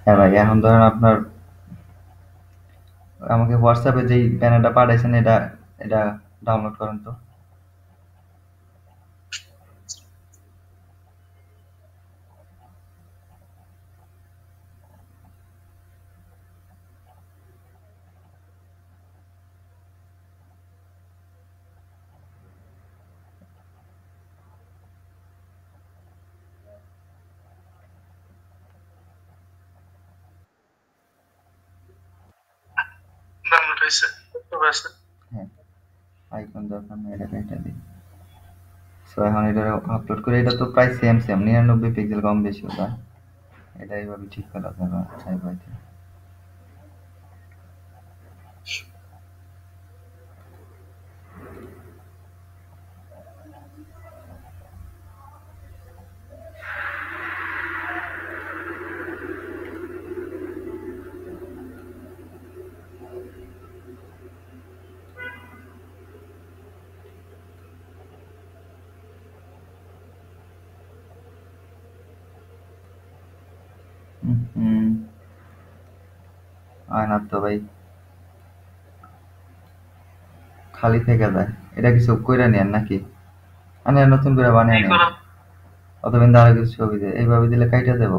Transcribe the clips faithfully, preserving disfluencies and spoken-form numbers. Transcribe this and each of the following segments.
হ্যাঁ ভাই, এখন ধরেন আপনার আমাকে হোয়াটসঅ্যাপে যেই প্যানেলটা পাঠাইছেন এটা এটা ডাউনলোড করেন তো। ডাউনলোড হয়েছে, তবে আছে। হ্যাঁ, আইকন দরকার নেই, এটা কেটে দিই। সো এখন এটা আপলোড করে, এটা তো প্রায় সেম সেম নিরানব্বই পিক্সেল কম বেশি ওটা, এটা এইভাবে ঠিক করা যাবে চাই পাইতে। হুম, আর না তো ভাই, খালি থেকে যায়। এটা কিছু কইরা নেন নাকি? আনে নতুন করে বানিয়ে এই নেন, করা অথবা কিন্তু আরো কিছু ছবি দিয়ে এইভাবে দিলে কাইটা দেবো।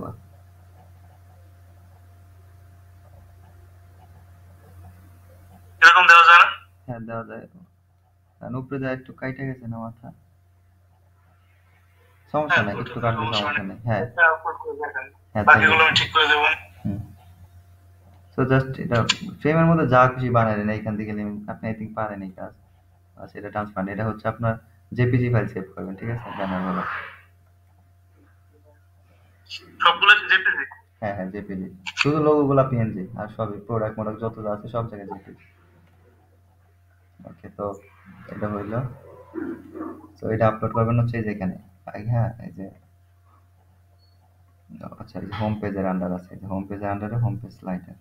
এরকম দেওয়া যায় না? হ্যাঁ দেওয়া যায়, কারণ উপরে যা একটু কাইটা গেছে না মাথা, সমস্যা হ্যাঁ, নাই, ওটা একটু তো কাটলে সমস্যা সমস্যা নেই। নেই। হ্যাঁ এটা আপলোড করে দেখেন, হ্যাঁ তাহলে বাকিগুলো আমি ঠিক করে দেবো। হুম। তো জাস্ট এটা ফ্রেমের মধ্যে যা খুশি বানায় নেন, এইখান থেকে লিম- আপনি আই থিঙ্ক পারেন এই কাজ। আচ্ছা, এটা ট্রান্সপারেন্ট, এটা হচ্ছে আপনার জেপিজি ফাইল সেভ করবেন, ঠিক আছে, ব্যানার গুলো। সবগুলো জেপিজি? হ্যাঁ হ্যাঁ জেপিজি, শুধু লোগো গুলা পিএনজি, আর সবই প্রোডাক্ট মোডাক্ট যত যা আছে সব জায়গায় জেপিজি। ওকে, তো এটা হইলো। তো এটা আপলোড করবেন হচ্ছে এই যে এখানে। আই- হ্যাঁ এই যে, আচ্ছা এই যে হোম পেজের আন্ডার আছে, এই যে হোম পেজের আন্ডারে হোম পেজ স্লাইডার।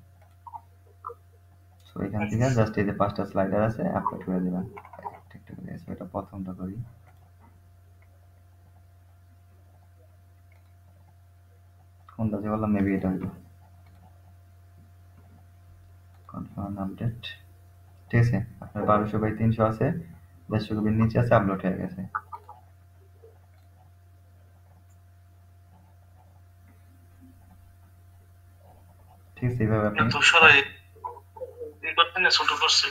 তো এখান থেকে জাস্ট এই যে পাঁচটা স্লাইডার আছে, আপলোড করে দেবেন একটা একটা করে। So, এটা প্রথমটা করি, কোনটা যে বললাম, মেবি এটা হইলো কনফার্ম আপডেট। ঠিক আছে, আপনার বারোশো বাই তিনশো আছে, দেড়শো কপির নিচে আছে, আপলোড হয়ে গেছে। ঠিক আছে, এইভাবে আপনি ধূসর হ্যাঁ। এই করতে না, ছোট করছে।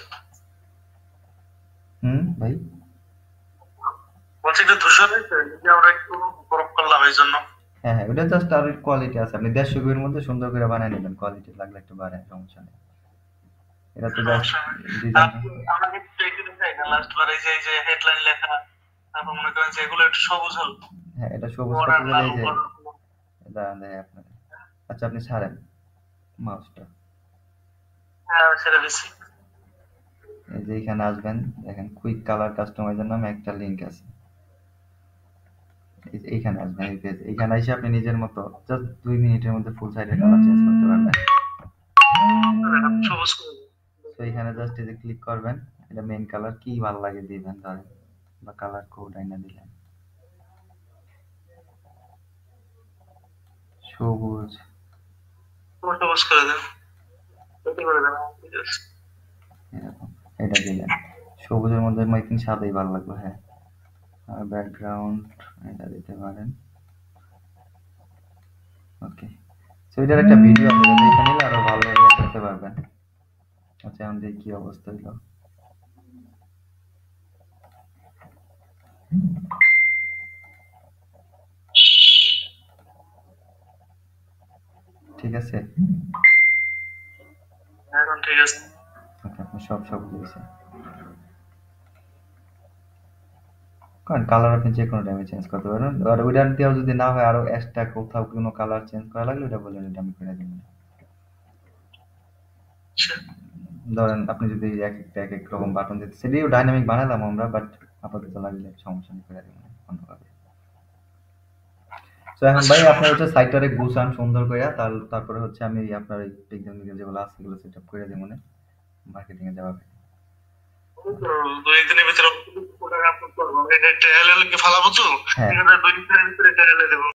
হুম ভাই, বলছি এটা ধূসর হয়েছে, যদি আমরা একটু বরফ করলাম এই জন্য। হ্যাঁ হ্যাঁ, ওটা জাস্ট আর কোয়ালিটি আছে, আপনি দেড়শো কপির মধ্যে সুন্দর করে বানিয়ে নেবেন, কোয়ালিটি লাগলে একটু বাড়ায়, সমস্যা নেই। এটা তো জাস্ট সমস্যা নেই। আর ডিজাইন। আমরা কিন্তু একটু দেখাই না লাস্ট বার, এই যে এই যে হেডলাইন লেখা, তারপর মনে করেন যে এগুলো একটু সবুজ হল, হ্যাঁ, এটা সবুজ করতে বর্ডার গেলে লাল এই যে বর্ডার। এটা দেয় আপনার। আচ্ছা, আপনি ছাড়েন মাউসটা, হ্যাঁ, ছেড়ে দিচ্ছি। এই যে এইখানে আসবেন, দেখেন কুইক কালার কাস্টমাইজার নামে একটা লিঙ্ক আছে। এই যে এইখানে আসবেন, এই পেজ, এইখানে এসে আপনি নিজের মতো জাস্ট দুই মিনিটের মধ্যে ফুল সাইডের কালার চেঞ্জ করতে পারবেন। দেখেন, সবুজ করে দিই। তো এখানে জাস্ট এই যে ক্লিক করবেন, এটা মেইন কালার কি ভালো লাগে দিবেন ধরেন, বা কালার কোড আইনা দিলেন সবুজ, পুরো সবুজ করে দেন, এতে করে দেন। ঠিক আছে। এরকম এটা দিলেন। সবুজের মধ্যে মাই থিঙ্ক সাদাই ভালো লাগবে, হ্যাঁ। আর ব্যাকগ্রাউন্ড এটা দিতে পারেন। ওকে, সো এটার একটা ভিডিও আছে, এটা দেখে নিলে আরো ভালো ইয়ে করতে পারবেন। আচ্ছা, এখন দেখি কি অবস্থা হইলো। ঠিক আছে, এখন ঠিক আছে। ওকে, আপনার সব সব দিয়েছে। কারণ কালার আপনি যে কোনো টাইমে চেঞ্জ করতে পারবেন, আর ওইটার দিয়েও যদি না হয়, আরো এক্সট্রা কোথাও কোনো কালার চেঞ্জ করা লাগলে ওটা বললেন, এটা আমি করে দিব। আচ্ছা, ধরেন আপনি যদি এক একটা এক এক রকম বাটন দিতে, সেটাও ডাইনামিক বানালাম আমরা, বাট আপাতত লাগলে সমস্যা নেই, করে দিব অন্যভাবে। তো এখন আচ্ছা, ভাই আপনার সমস্যা হচ্ছে সাইটটারে গুছান সুন্দর করে, তার তারপরে হচ্ছে আমি আপনার এই পিক্সেল মিক্সেল যেগুলো আছে সেগুলো সেট আপ করে দিব, মার্কেটিং এ যাওয়া। নেই। তো দুই দিনের ভিতরে প্রোডাক্ট আপলোড করবো, এটা ট্রায়ালে ফালাবো তো, হ্যাঁ ঠিক আছে, দুই দিনের ভিতরে ট্রায়ালে দেবো।